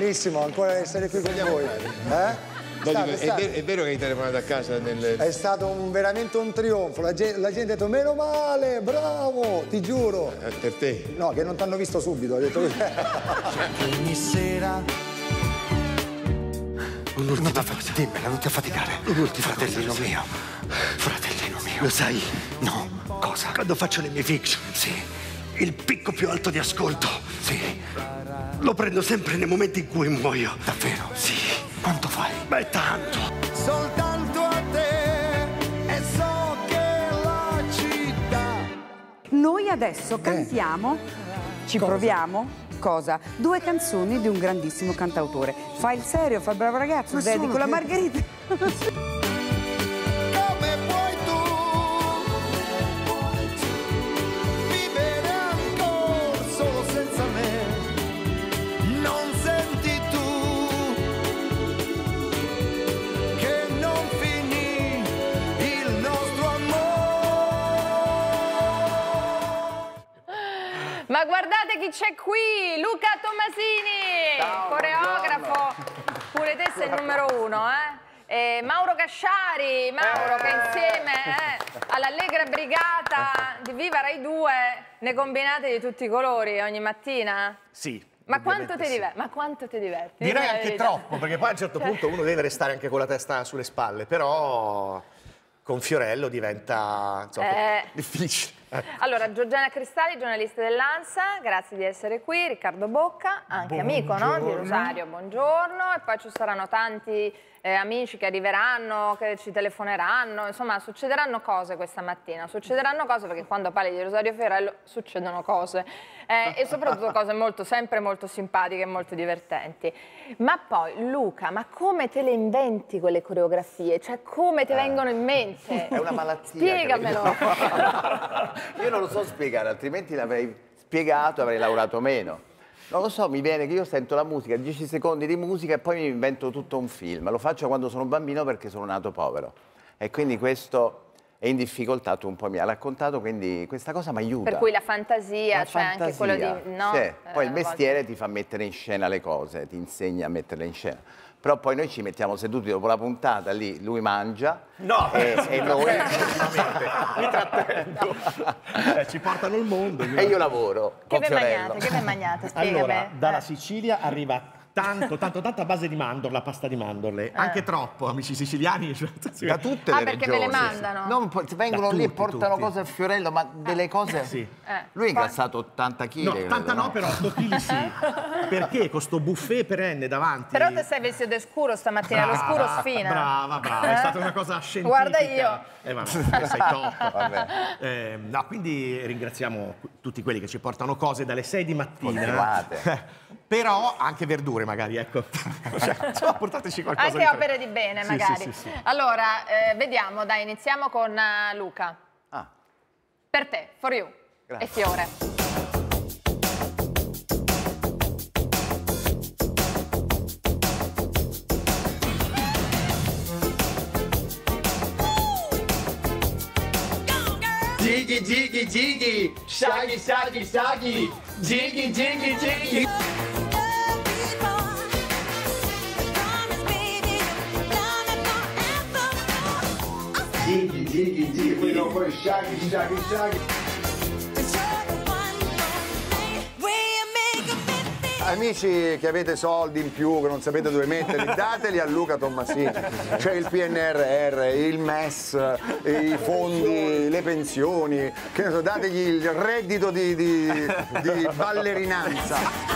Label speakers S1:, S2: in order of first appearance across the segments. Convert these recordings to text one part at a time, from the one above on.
S1: bellissimo ancora essere qui con voi.
S2: È vero che hai telefonato a casa
S1: È stato veramente un trionfo, la gente ha detto meno male, bravo, ti giuro.
S2: Per te?
S1: No, che non ti hanno visto subito, ho detto ogni sera.
S3: Un'ultima cosa, dimmela, non ti affaticare. Fratellino mio. Fratellino mio. Lo sai? No. Cosa? Quando faccio le mie fiction, sì. Il picco più alto di ascolto, sì. Lo prendo sempre nei momenti in cui muoio. Davvero? Sì. Quanto fai? Beh, tanto.
S1: Soltanto a te e so che la città.
S4: Noi adesso cantiamo, ci proviamo. Cosa? 2 canzoni di un grandissimo cantautore. Fa il serio, fa il bravo ragazzo, dedico la Margherita.
S1: Come puoi tu vivere ancora solo senza me? Non senti tu che non finì il nostro amore?
S5: Ma guardate chi c'è qui, Luca Tommasini,
S6: ciao,
S5: coreografo, pure te sei il numero 1, E Mauro Casciari, Mauro che insieme all'Allegra Brigata di Viva Rai 2 ne combinate di tutti i colori ogni mattina?
S6: Sì.
S5: Ma quanto ti diverti? Ma quanto ti diverti?
S6: Direi anche troppo, perché poi a un certo punto uno deve restare anche con la testa sulle spalle, però con Fiorello diventa insomma, difficile.
S5: Allora, Giorgiana Cristalli, giornalista dell'ANSA, grazie di essere qui. Riccardo Bocca, anche amico, no? Di Rosario, buongiorno. E poi ci saranno tanti amici che arriveranno, che ci telefoneranno. Insomma, succederanno cose questa mattina. Succederanno cose perché quando parli di Rosario Fiorello succedono cose. E soprattutto cose sempre molto simpatiche e molto divertenti. Ma poi, Luca, ma come te le inventi quelle coreografie? Cioè, come ti vengono in mente?
S7: È una malattia.
S5: Spiegamelo.
S7: Io non lo so spiegare, altrimenti l'avrei spiegato e avrei lavorato meno. Non lo so, mi viene che io sento la musica, 10 secondi di musica e poi mi invento tutto un film. Lo faccio quando sono bambino perché sono nato povero. E quindi questo è in difficoltà, tu un po' mi hai raccontato, quindi questa cosa mi aiuta.
S5: Per cui la fantasia, cioè anche quello di... No?
S7: Sì. Poi il mestiere ti fa mettere in scena le cose, ti insegna a metterle in scena. Però poi noi ci mettiamo seduti dopo la puntata, lì lui mangia e noi...
S6: Mi trattengo. Ci portano il mondo.
S7: E io lavoro con Fiorello.
S5: Che ben magnate? Spiegami.
S6: Allora, dalla Sicilia arriva tanta base di mandorla, pasta di mandorle. Anche troppo, amici siciliani.
S7: Da tutte le
S5: perché
S7: regioni.
S5: ve le mandano?
S7: Non, vengono lì e portano
S6: tutti.
S7: cose a Fiorello, ma delle cose...
S6: Sì.
S7: Lui ha incassato 80 kg.
S6: No, 80 no, però 8 kg sì. Perché con sto buffet perenne davanti...
S5: Però te sei vestito scuro stamattina, lo scuro sfina.
S6: Brava, è stata una cosa scientifica.
S5: Guarda io.
S6: Vabbè, sei top. Vabbè. No, quindi ringraziamo tutti quelli che ci portano cose dalle 6 di mattina. Però anche verdure magari, ecco. Cioè, portateci qualcosa.
S5: Anche opere di bene, magari.
S6: Sì.
S5: Allora, vediamo, dai, iniziamo con Luca. Per te, for you.
S7: Grazie.
S5: E Fiore.
S8: Jiggy, jiggy, jiggy, shaggy, shaggy, shaggy, jiggy, jiggy, jiggy. Jiggy, jiggy, jiggy, poi dopo poi shaggy, shaggy, shaggy.
S1: Amici che avete soldi in più, che non sapete dove metterli, dateli a Luca Tommasini. C'è il PNRR, il MES, i fondi, le pensioni, che ne so, dategli il reddito di ballerinanza.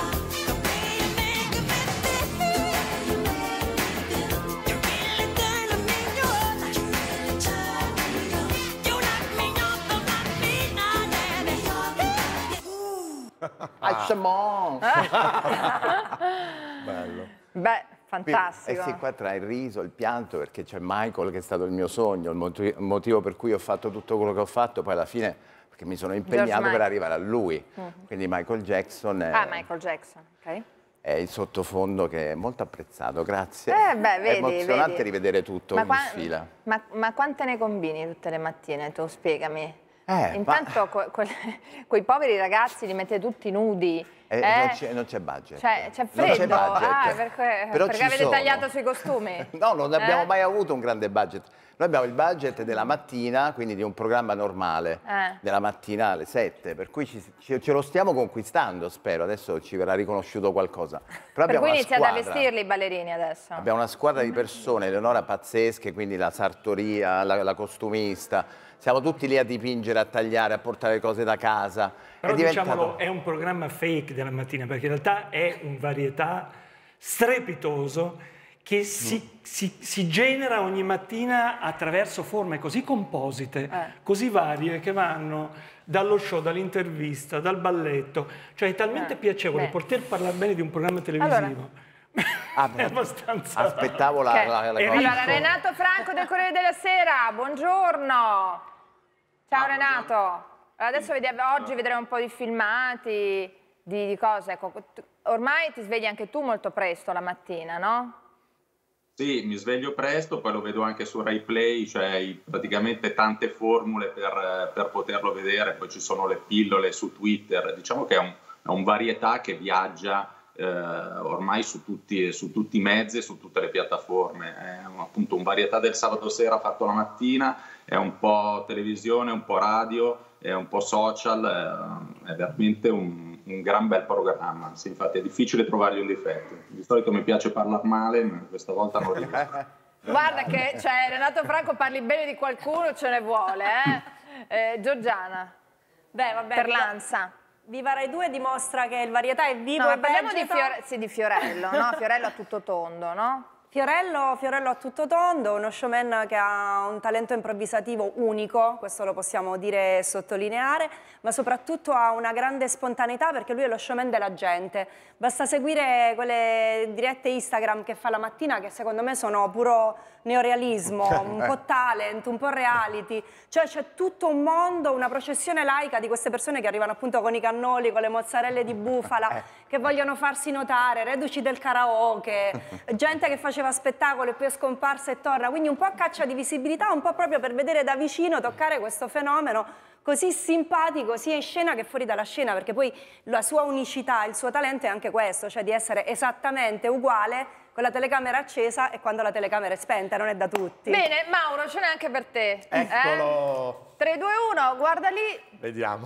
S7: Bello.
S5: Beh, fantastico.
S7: Sì, qua tra il riso e il pianto, perché c'è Michael che è stato il mio sogno, il motivo per cui ho fatto tutto quello che ho fatto, poi alla fine perché mi sono impegnato per arrivare a lui. Quindi Michael Jackson è...
S5: Michael Jackson, ok.
S7: È il sottofondo che è molto apprezzato, grazie.
S5: Beh, vedi,
S7: è emozionante
S5: vedi.
S7: rivedere tutto in fila.
S5: Ma quante ne combini tutte le mattine, tu spiegami?
S7: Intanto
S5: quei poveri ragazzi li mettete tutti nudi
S7: Non c'è budget.
S5: C'è freddo?
S7: Non c'è budget.
S5: Perché avete tagliato sui costumi?
S7: No, non abbiamo mai avuto un grande budget. Noi abbiamo il budget della mattina, quindi di un programma normale, della mattina alle 7, per cui ce lo stiamo conquistando, spero. Adesso ci verrà riconosciuto qualcosa. Però
S5: per cui iniziate a vestirli i ballerini adesso?
S7: Abbiamo una squadra di persone, Eleonora pazzesche, quindi la sartoria, la costumista. Siamo tutti lì a dipingere, a tagliare, a portare cose da casa.
S9: Però diciamolo, è un programma fake della mattina, perché in realtà è un varietà strepitoso che si genera ogni mattina attraverso forme così composite, così varie, che vanno dallo show, dall'intervista, dal balletto. Cioè è talmente piacevole poter parlare bene di un programma televisivo. È abbastanza...
S7: Aspettavo la cosa.
S5: Allora, Renato Franco del Corriere della Sera, buongiorno. Ciao Renato. Adesso oggi vedremo un po' di filmati, di cose. Ecco, ormai ti svegli anche tu molto presto la mattina, no?
S10: Sì, mi sveglio presto, poi lo vedo anche su Rai Play, cioè praticamente tante formule per poterlo vedere, poi ci sono le pillole su Twitter, diciamo che è un varietà che viaggia ormai su tutti i mezzi, su tutte le piattaforme, è appunto un varietà del sabato sera fatto la mattina, è un po' televisione, un po' radio, è un po' social, è veramente un gran bel programma. Sì, infatti è difficile trovargli un difetto. Di solito mi piace parlare male, ma questa volta non riesco.
S5: Guarda che Renato Franco parli bene di qualcuno, ce ne vuole, Giorgiana.
S11: Beh, vabbè,
S5: per l'ANSA.
S11: Viva Rai 2 dimostra che il varietà è vivo e
S5: parliamo
S11: vegeto.
S5: di Fiorello, no? Fiorello a tutto tondo, no?
S11: Fiorello a tutto tondo, uno showman che ha un talento improvvisativo unico, questo lo possiamo dire e sottolineare, ma soprattutto ha una grande spontaneità perché lui è lo showman della gente. Basta seguire quelle dirette Instagram che fa la mattina che secondo me sono puro neorealismo, un po' talent, un po' reality, cioè c'è tutto un mondo, una processione laica di queste persone che arrivano appunto con i cannoli, con le mozzarelle di bufala, che vogliono farsi notare, reduci del karaoke, gente che faceva spettacolo e poi è scomparsa e torna, quindi un po' a caccia di visibilità, un po' proprio per vedere da vicino, toccare questo fenomeno così simpatico sia in scena che fuori dalla scena, perché poi la sua unicità, il suo talento è anche questo, cioè di essere esattamente uguale con la telecamera accesa e quando la telecamera è spenta, non è da tutti.
S5: Bene, Mauro, ce n'è anche per te.
S6: Eccolo.
S5: 3, 2, 1, guarda lì.
S6: Vediamo.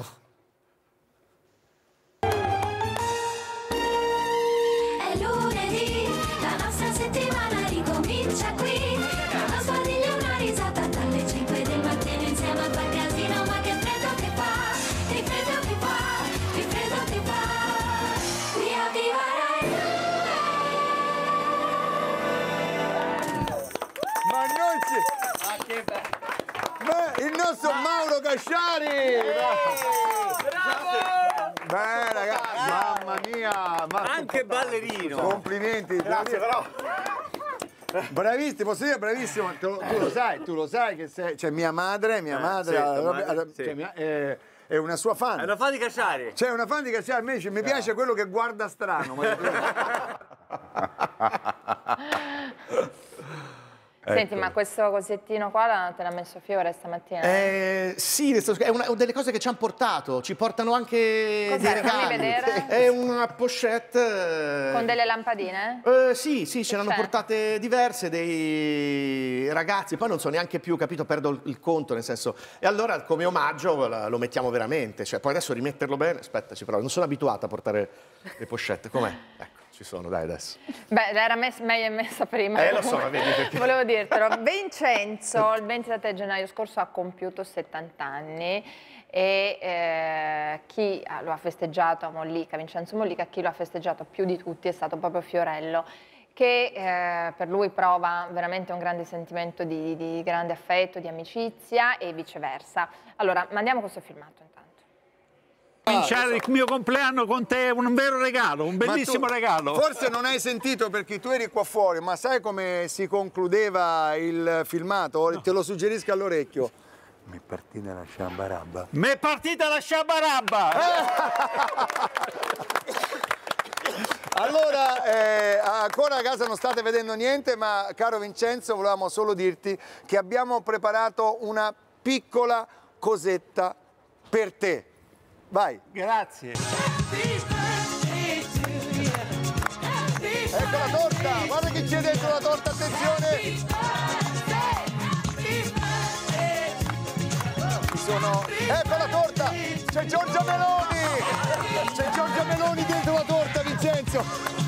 S12: È lunedì, la nostra settimana ricomincia qui. Una sbadiglia, una risata dalle 5 del mattino insieme a quel casino, ma che freddo che fa, che freddo che fa, che freddo che fa. Via viva Rai.
S1: Ma non ci... Ma il nostro Mauro Casciari!
S8: Bravo!
S1: Beh ragazzi, mamma mia!
S8: Anche ballerino!
S1: Complimenti!
S8: Grazie però!
S1: Bravissimo, posso dire bravissimo, tu lo sai che sei, cioè mia madre è una sua fan.
S8: È una fan di Casciari.
S1: C'è una fan di Casciari, a me dice, mi piace quello che guarda strano.
S5: Senti, ma questo cosettino qua te l'ha messo Fiore stamattina?
S6: Sì, è una delle cose che ci hanno portato, ci portano anche dei regali.
S5: Fammi vedere.
S6: È una pochette...
S5: Con delle lampadine?
S6: Sì, ce ne hanno portate diverse, dei ragazzi, poi non so neanche più, capito, perdo il conto, nel senso... E allora come omaggio lo mettiamo veramente, cioè poi adesso rimetterlo bene, aspettaci però, non sono abituato a portare le pochette, com'è? Ecco. Ci sono, dai, adesso.
S5: Beh, era meglio messa prima.
S6: Lo so, vedi perché.
S5: Volevo dirtelo. Vincenzo, il 27 gennaio scorso ha compiuto 70 anni e chi lo ha festeggiato a Mollica, Vincenzo Mollica, chi lo ha festeggiato più di tutti è stato proprio Fiorello, che per lui prova veramente un grande sentimento di grande affetto, di amicizia e viceversa. Allora, mandiamo questo filmato intanto.
S13: Cominciare il mio compleanno con te è un vero regalo, un bellissimo regalo.
S1: Forse non hai sentito perché tu eri qua fuori, ma sai come si concludeva il filmato? No. Te lo suggerisco all'orecchio. Mi è partita la sciabarabba.
S13: Mi è partita la sciabarabba!
S1: Allora, ancora a casa non state vedendo niente, ma caro Vincenzo, volevamo solo dirti che abbiamo preparato una piccola cosetta per te. Vai.
S13: Grazie.
S1: dentro la torta, attenzione! Ecco la torta! C'è Giorgia Meloni! C'è Giorgia Meloni dentro la torta, Vincenzo!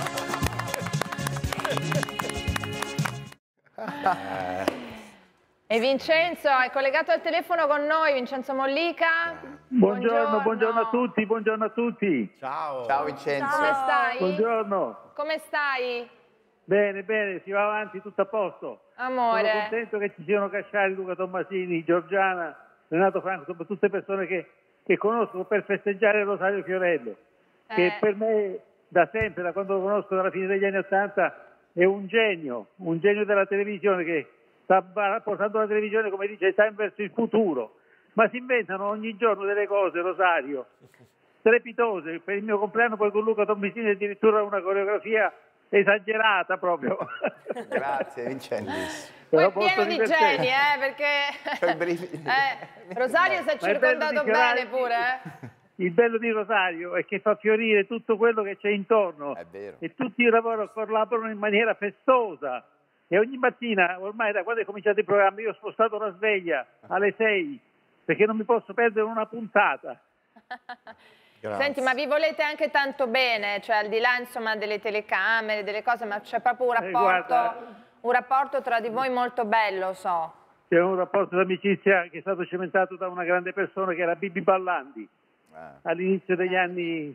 S5: E Vincenzo è collegato al telefono con noi, Vincenzo Mollica.
S14: Buongiorno a tutti, buongiorno a tutti.
S7: Ciao Vincenzo.
S5: Come stai?
S14: Buongiorno.
S5: Come stai?
S14: Bene, bene, si va avanti, tutto a posto.
S5: Amore.
S14: Sono contento che ci siano Casciari, Luca Tommasini, Giorgiana, Renato Franco, sono tutte persone che conosco per festeggiare Rosario Fiorello, che per me da sempre, da quando lo conosco dalla fine degli anni '80, è un genio della televisione che sta portando la televisione, come dice Time, verso il futuro. Ma si inventano ogni giorno delle cose, Rosario, strepitose. Per il mio compleanno poi con Luca Tommasini addirittura una coreografia esagerata proprio.
S7: Grazie Vincenzo.
S5: Poi è pieno di geni, perché Rosario si è circondato bene pure.
S14: Il bello di Rosario è che fa fiorire tutto quello che c'è intorno.
S7: È vero.
S14: E tutti collaborano in maniera festosa. E ogni mattina, ormai da quando è cominciato il programma, io ho spostato la sveglia alle 6, perché non mi posso perdere una puntata.
S5: Grazie. Senti, ma vi volete anche tanto bene, cioè al di là insomma delle telecamere, delle cose, ma c'è proprio un rapporto tra di voi molto bello, so.
S14: C'è un rapporto d'amicizia che è stato cementato da una grande persona che era Bibi Ballandi, all'inizio degli anni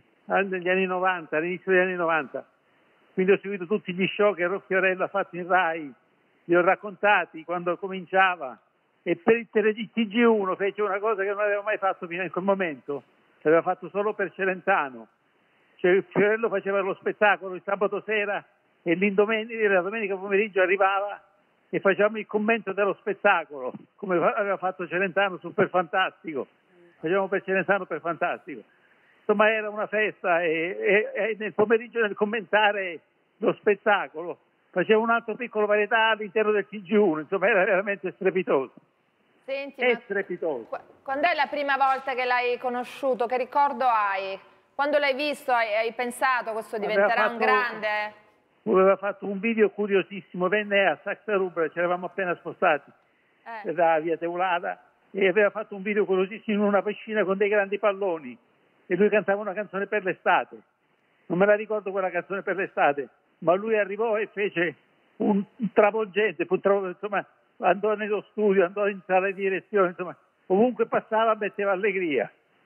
S14: 90, all'inizio degli anni 90. Quindi ho seguito tutti gli show che Fiorello ha fatto in Rai, li ho raccontati quando cominciava, e per il TG1 fece una cosa che non aveva mai fatto fino a quel momento, l'aveva fatto solo per Celentano. Cioè, Fiorello faceva lo spettacolo il sabato sera e la domenica pomeriggio arrivava e facevamo il commento dello spettacolo, come aveva fatto Celentano su Per Fantastico. Facevamo per Celentano Per Fantastico. Insomma, era una festa e nel pomeriggio, nel commentare lo spettacolo, faceva un altro piccolo varietà all'interno del TG1, insomma era veramente strepitoso.
S5: Senti,
S14: strepitoso.
S5: Quando è la prima volta che l'hai conosciuto? Che ricordo hai? Quando l'hai visto hai pensato questo diventerà un grande?
S14: Aveva fatto un video curiosissimo, venne a Saxa Rubra, ci eravamo appena spostati da via Teulada, e aveva fatto un video curiosissimo in una piscina con dei grandi palloni. E lui cantava una canzone per l'estate. Non me la ricordo quella canzone per l'estate, ma lui arrivò e fece un travolgente, insomma, andò nello studio, andò in sala di direzione, insomma, ovunque passava metteva allegria.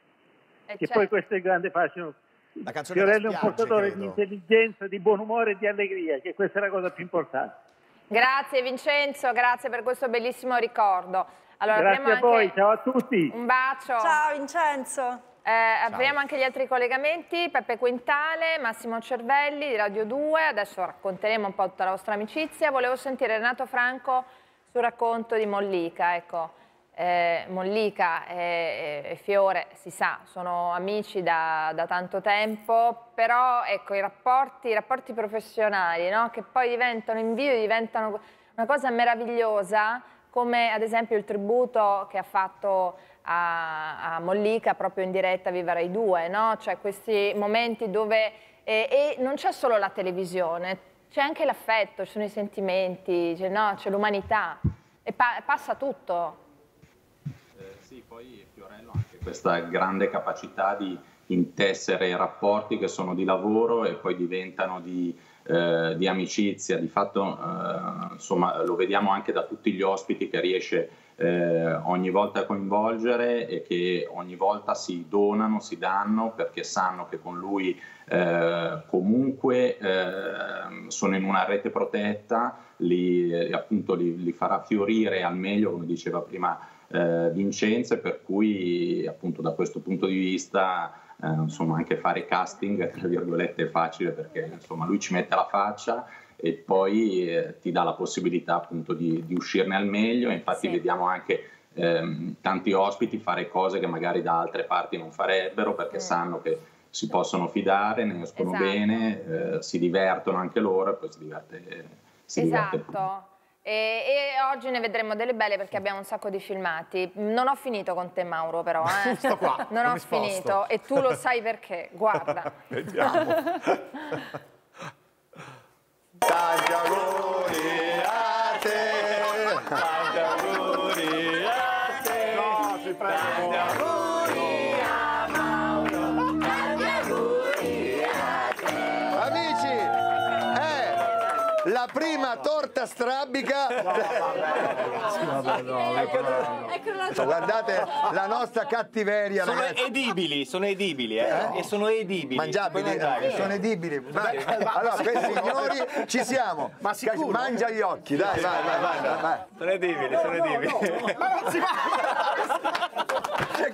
S14: E poi questo è il grande fascino. Fiorello è un portatore di intelligenza, di buon umore e di allegria, che questa è la cosa più importante.
S5: Grazie Vincenzo, grazie per questo bellissimo ricordo. Allora,
S14: grazie a voi, ciao a tutti.
S5: Un bacio.
S11: Ciao Vincenzo.
S5: Apriamo anche gli altri collegamenti. Peppe Quintale, Massimo Cervelli di Radio 2, adesso racconteremo un po' tutta la vostra amicizia. Volevo sentire Renato Franco sul racconto di Mollica. Ecco, Mollica e Fiore, si sa, sono amici da tanto tempo, però ecco, i rapporti professionali, no? Che poi diventano in video, diventano una cosa meravigliosa, come ad esempio il tributo che ha fatto a Mollica proprio in diretta a Viva Rai 2, no? Cioè questi momenti dove e non c'è solo la televisione, c'è anche l'affetto, ci sono i sentimenti, c'è l'umanità e passa tutto.
S10: Sì, poi Fiorello ha anche questa grande capacità di intessere rapporti che sono di lavoro e poi diventano di amicizia. Di fatto insomma, lo vediamo anche da tutti gli ospiti che riesce ogni volta a coinvolgere e che ogni volta si donano, si danno, perché sanno che con lui comunque sono in una rete protetta, li farà fiorire al meglio, come diceva prima Vincenzo, per cui appunto da questo punto di vista insomma anche fare casting tra virgolette è facile, perché insomma lui ci mette la faccia e poi ti dà la possibilità appunto di uscirne al meglio. Infatti vediamo anche tanti ospiti fare cose che magari da altre parti non farebbero, perché sanno che si possono fidare, ne escono bene, si divertono anche loro e poi si diverte tutto.
S5: E oggi ne vedremo delle belle perché abbiamo un sacco di filmati. Non ho finito con te, Mauro, però.
S1: Sto qua,
S5: non ho finito e tu lo sai perché. Guarda.
S1: Vediamo. Tanti auguri
S7: applausi, prego.
S1: Amici, è la prima torta strabica. Guardate la nostra cattiveria,
S15: sono
S1: ragazzi.
S15: edibili, e sono edibili.
S1: Mangiabili, sono edibili. Allora, questi signori ci siamo. Ma sicuro? Mangia gli occhi, dai, vai.
S15: Sono edibili.
S1: C'è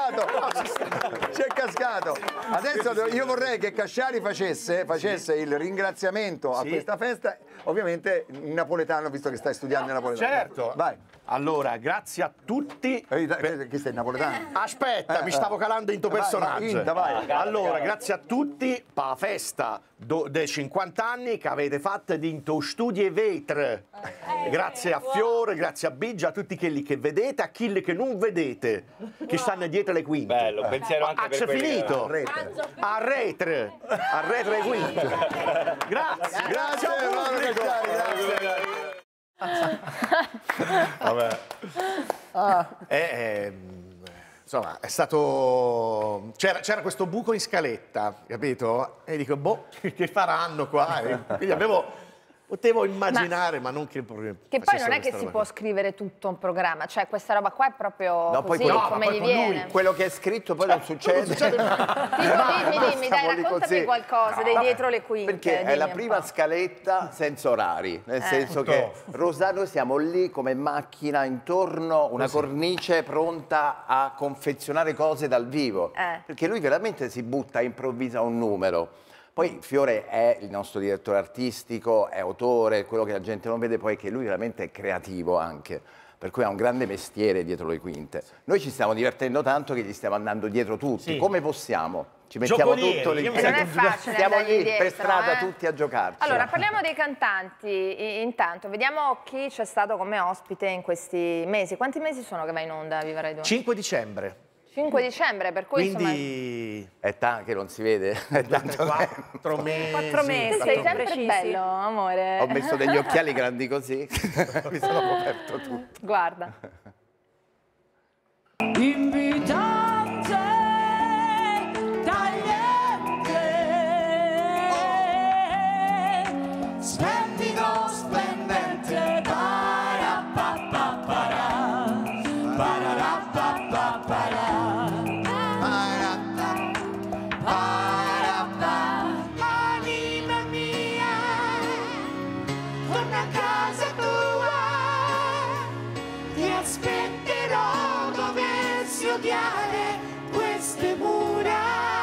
S1: cascato. Adesso io vorrei che Casciari facesse il ringraziamento a questa festa, ovviamente in napoletano, visto che stai studiando in napoletano.
S6: Certo.
S1: Vai.
S6: Allora, grazie a tutti.
S1: Chi sei, napoletano?
S6: Aspetta, mi stavo calando in tuo personaggio.
S1: Vai.
S6: Allora, grazie a tutti per la festa dei 50 anni che avete fatto in to studi vetri. Grazie a Fiore, grazie a Bigia, a tutti quelli che vedete, a quelli che non vedete, che stanno dietro le quinte.
S15: Bello, pensiero anche per quelli
S6: finito. A retre le quinte. Grazie.
S1: Grazie,
S6: Vabbè. Insomma, è stato. C'era questo buco in scaletta, capito? E dico, boh, che faranno qua? Quindi potevo immaginare, ma non che proprio.
S5: Che poi non è che si può scrivere tutto un programma, cioè questa roba qua è proprio così, come gli viene.
S7: Quello che è scritto poi non succede.
S5: Dimmi, dai, raccontami qualcosa dei dietro le quinte.
S7: Perché è la prima scaletta senza orari, nel senso che noi siamo lì come macchina intorno, una cornice pronta a confezionare cose dal vivo. Perché lui veramente si butta, improvvisa un numero. Poi Fiore è il nostro direttore artistico, è autore, quello che la gente non vede poi è che lui veramente è creativo anche, per cui ha un grande mestiere dietro le quinte. Noi ci stiamo divertendo tanto che gli stiamo andando dietro tutti, come possiamo? Ci mettiamo tutto
S5: non è facile,
S7: stiamo lì
S5: dietro,
S7: per strada tutti a giocarci.
S5: Allora, parliamo dei cantanti. Intanto, vediamo chi c'è stato come ospite in questi mesi. Quanti mesi sono che va in onda a Viva Rai 2?
S6: 5 dicembre.
S5: 5 dicembre, per cui
S6: quindi
S7: è tanto che non si vede, è tanto
S6: 4 mesi.
S5: 4 mesi. Sei sempre bello, amore.
S7: Ho messo degli occhiali grandi così, mi sono coperto tutto.
S5: Guarda.
S12: Invitante, tagliente, splendido, splendente, anima mia, torna a casa tua, ti aspetterò dovessi odiare queste mura.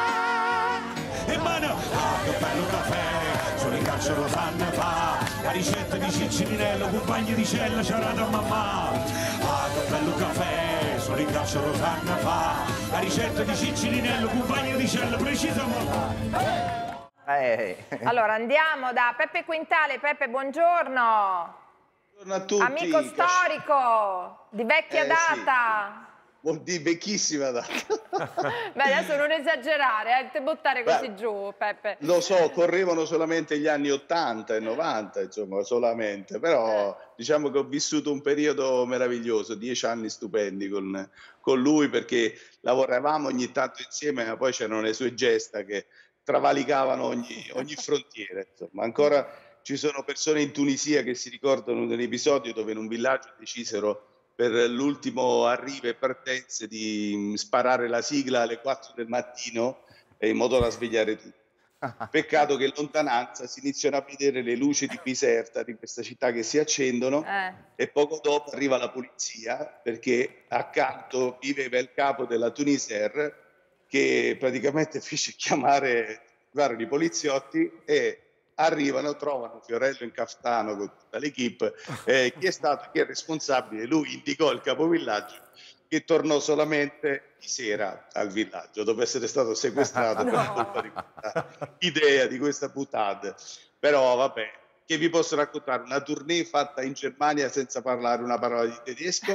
S16: E mano, che bello caffè, sono in calcio Rosanna fa, la ricetta di Ciccirinello, compagni di cella, c'era da mamma. Che bello caffè, sono in calcio Rosanna fa, la ricetta di Ciccirinello, compagni di cella, precisa mamma.
S5: Allora, andiamo da Peppe Quintale. Peppe, buongiorno.
S17: Buongiorno a tutti.
S5: Amico storico, di vecchia data.
S17: Di vecchissima data.
S5: Beh, adesso non esagerare, te buttare così giù, Peppe.
S17: Lo so, correvano solamente gli anni 80 e 90, insomma, solamente. Però diciamo che ho vissuto un periodo meraviglioso, 10 anni stupendi con lui, perché lavoravamo ogni tanto insieme, ma poi c'erano le sue gesta che travalicavano ogni frontiera. Insomma, ancora ci sono persone in Tunisia che si ricordano dell'episodio dove in un villaggio decisero per l'ultimo arrivo e partenze di sparare la sigla alle 4 del mattino in modo da svegliare tutti. Peccato che in lontananza si iniziano a vedere le luci di Biserta, di questa città che si accendono, e poco dopo arriva la polizia, perché accanto viveva il capo della Tunisair, che praticamente fece chiamare i poliziotti e arrivano, trovano Fiorello in caftano con tutta l'equipe, chi è responsabile? Lui indicò il capovillaggio, che tornò solamente di sera al villaggio dopo essere stato sequestrato per colpa di questa idea, di questa puttana. Però vabbè, che vi posso raccontare? Una tournée fatta in Germania senza parlare una parola di tedesco.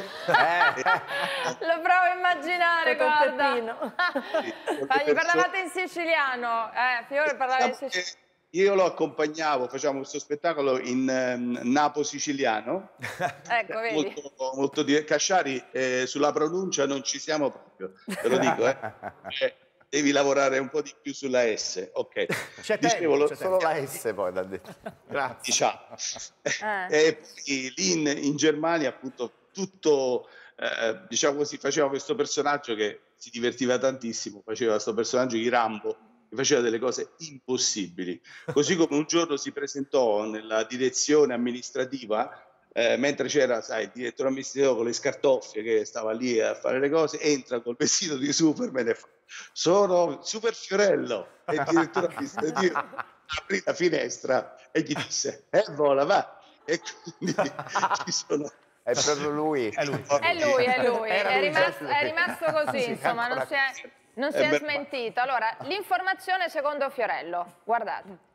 S5: Lo provo a immaginare, guarda. Gli parlavate in siciliano, Fiore parlava in siciliano.
S17: io lo accompagnavo, facciamo questo spettacolo in napo siciliano.
S5: Ecco, vedi.
S17: Molto Casciari, sulla pronuncia non ci siamo proprio, te lo dico. Devi lavorare un po' di più sulla S. Ok.
S7: Dicevo, solo la S poi da detto.
S17: Grazie. Diciamo. E poi lì in Germania, appunto, tutto, diciamo così, faceva questo personaggio che si divertiva tantissimo, faceva questo personaggio di Rambo, che faceva delle cose impossibili. Così come un giorno si presentò nella direzione amministrativa, mentre c'era, sai, il direttore amministrativo con le scartoffie che stava lì a fare le cose, entra col vestito di Superman e fa: sono Super Fiorello. E il direttore amministrativo aprì la finestra e gli disse: vola, va. E quindi ci sono...
S7: È proprio lui.
S5: È lui. È rimasto così, insomma, non si è smentito. Allora, l'informazione secondo Fiorello, guardate.